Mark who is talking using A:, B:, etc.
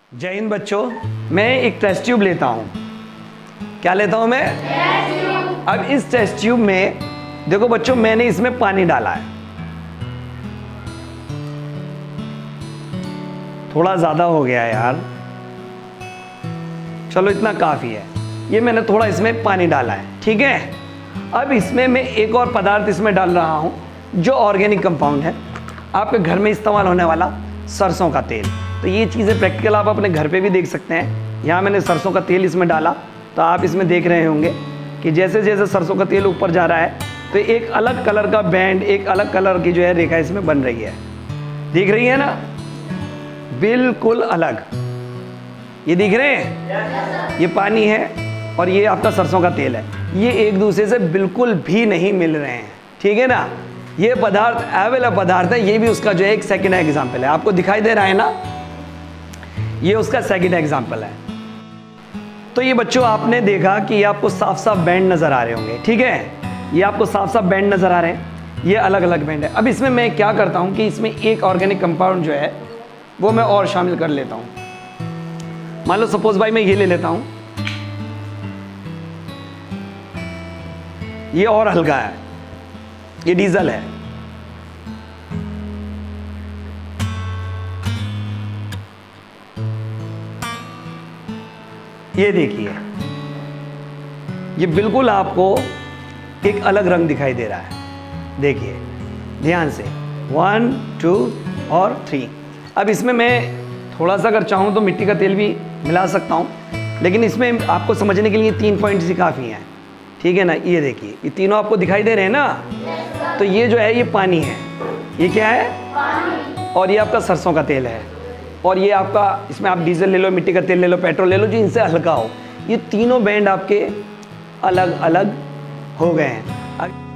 A: जय हिंद बच्चों। मैं एक टेस्ट ट्यूब लेता हूँ। क्या लेता हूँ मैं? Test tube. अब इस टेस्ट ट्यूब में देखो बच्चों, मैंने इसमें पानी डाला है। थोड़ा ज़्यादा हो गया यार, चलो इतना काफ़ी है। ये मैंने थोड़ा इसमें पानी डाला है, ठीक है। अब इसमें मैं एक और पदार्थ इसमें डाल रहा हूँ जो ऑर्गेनिक कंपाउंड है, आपके घर में इस्तेमाल होने वाला सरसों का तेल। तो ये चीज़ें प्रैक्टिकल आप अपने घर पे भी देख सकते हैं। यहाँ मैंने सरसों का तेल इसमें डाला, तो आप इसमें देख रहे होंगे कि जैसे जैसे सरसों का तेल ऊपर जा रहा है तो एक अलग कलर का बैंड, एक अलग कलर की जो है रेखा इसमें बन रही है। दिख रही है ना, बिल्कुल अलग। ये दिख रहे हैं? ये पानी है और ये आपका सरसों का तेल है। ये एक दूसरे से बिल्कुल भी नहीं मिल रहे हैं, ठीक है ना। ये पदार्थ अवेलेबल पदार्थ है। ये भी उसका जो है एक सेकंड एग्जाम्पल है। आपको दिखाई दे रहा है ना, ये उसका सेकंड एग्जाम्पल है। तो ये बच्चों आपने देखा कि ये आपको साफ साफ बैंड नजर आ रहे होंगे, ठीक है। ये आपको साफ साफ बैंड नजर आ रहे हैं, ये अलग अलग बैंड है। अब इसमें मैं क्या करता हूँ कि इसमें एक ऑर्गेनिक कंपाउंड जो है वो मैं और शामिल कर लेता हूँ। मान लो सपोज भाई मैं ये ले लेता हूँ, ये और हल्का है, ये डीजल है। ये देखिए, ये बिल्कुल आपको एक अलग रंग दिखाई दे रहा है। देखिए ध्यान से, 1 2 और 3। अब इसमें मैं थोड़ा सा अगर चाहूँ तो मिट्टी का तेल भी मिला सकता हूँ, लेकिन इसमें आपको समझने के लिए 3 पॉइंट्स ही काफ़ी हैं, ठीक है ना। ये देखिए, ये तीनों आपको दिखाई दे रहे हैं ना। तो ये जो है ये पानी है, ये क्या है? पानी। और ये आपका सरसों का तेल है, और ये आपका, इसमें आप डीजल ले लो, मिट्टी का तेल ले लो, पेट्रोल ले लो, जो इनसे हल्का हो। ये तीनों बैंड आपके अलग अलग हो गए हैं।